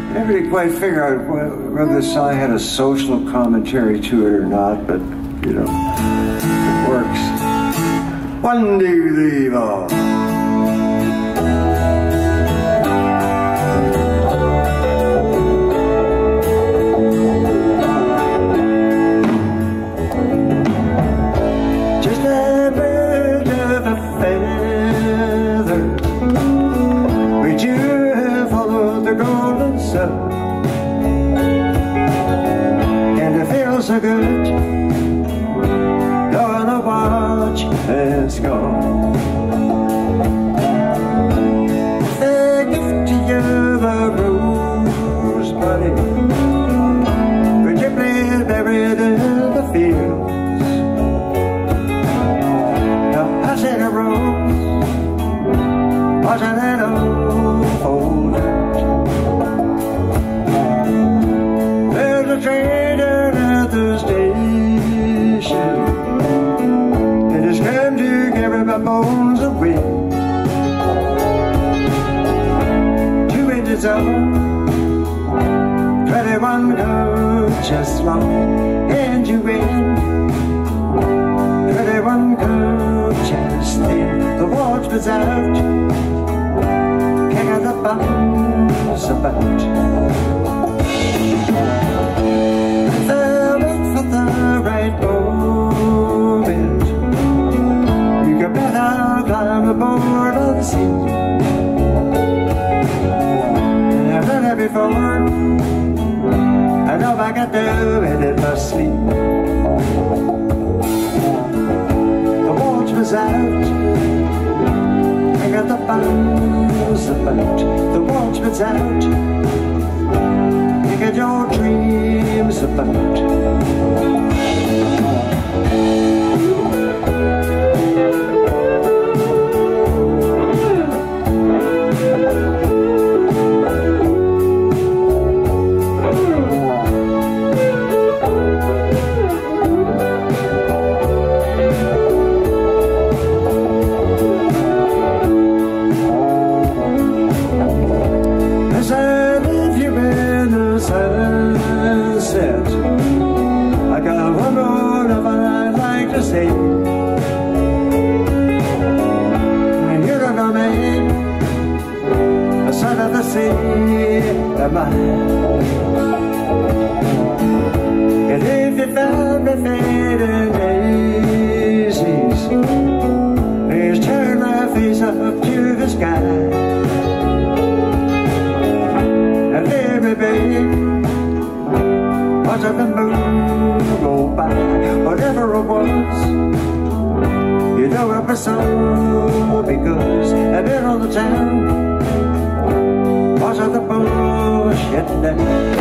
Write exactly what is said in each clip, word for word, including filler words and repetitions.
Never did quite figure out whether this song had a social commentary to it or not, but, you know, it works. One day leave all. Just a bird of a feather, would you follow the golden sun? And it feels so good knowing the watch has gone. The gift to you, the rose buddy, would you play buried in the fields? Now passing a rose, watching that old old there's a train at the station. It has come to carry my bones away. Two engines on, twenty-one coaches long, and you in, twenty-one coaches thin. The watchman's out, kicking the bums about. Aboard of the sea, I've done it before. I know if I can do it in my sleep. The watchman's out, I got the bums about. The watchman's out, you get your dreams about. Sunset, I got one more of I'd like to say. And you don't know me, the son of the sea, am I? And if you found me fading daisies, please turn my face up to the sky. And leave me, babe, watching the moon go by. Whatever it was, you know it was so, because I've been on the town, watching the bullshit down.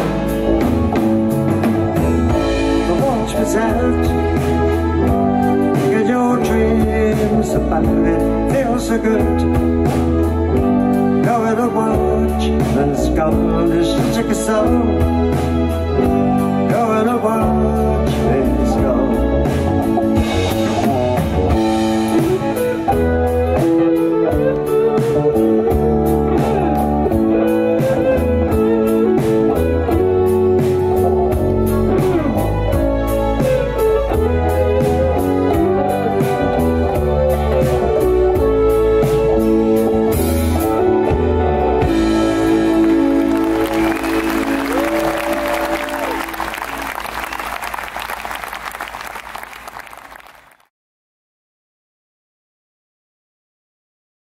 The watchman's out, get your dreams about it, feels so good. Knowing the watchman's gone is just like a song. Knowing the watchman's gone.